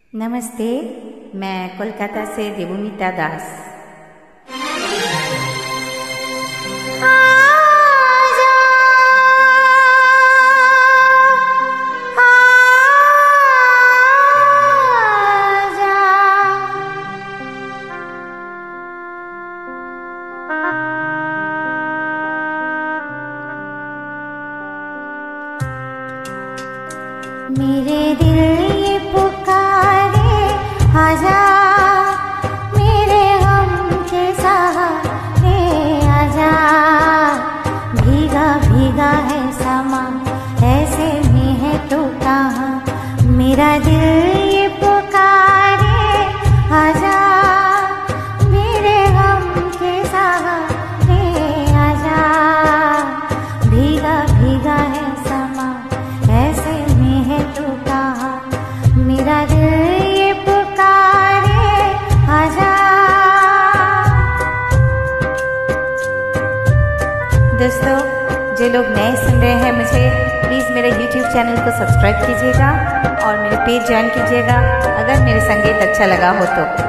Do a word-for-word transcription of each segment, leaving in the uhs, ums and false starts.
नमस्ते, मैं कोलकाता से देवुमिता दास। मेरे दिल ये पुकारे, आजा मेरे गम के सहारे, आजा। भीगा भीगा है समा, ऐसे में है तो कहाँ। मेरा दिल ये पुकारे, आजा मेरे गम के सहारे, आजा। भीगा भीगा है समा, ऐसे है तो कहाँ। मेरा दिल ये पुकारे, आजा। दोस्तों, जो लोग नए सुन रहे हैं मुझे, प्लीज़ मेरे यूट्यूब चैनल को सब्सक्राइब कीजिएगा और मेरे पेज ज्वाइन कीजिएगा अगर मेरे संगीत अच्छा लगा हो तो।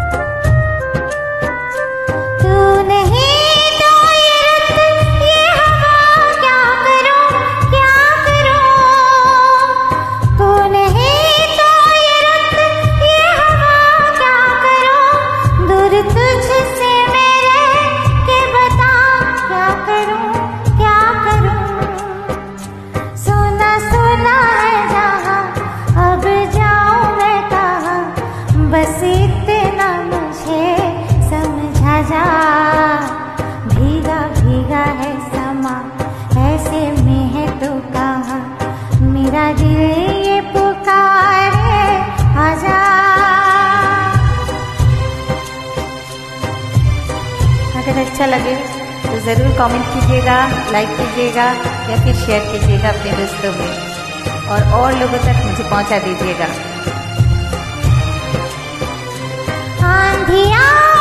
बस इतना मुझे समझा जा, भीगा भीगा है समा, ऐसे में है तो कहाँ। मेरा दिल ये पुकारे, आजा। अगर अच्छा लगे तो ज़रूर कमेंट कीजिएगा, लाइक कीजिएगा या फिर शेयर कीजिएगा अपने दोस्तों में, और और लोगों तक मुझे पहुंचा दीजिएगा। आंधियाँ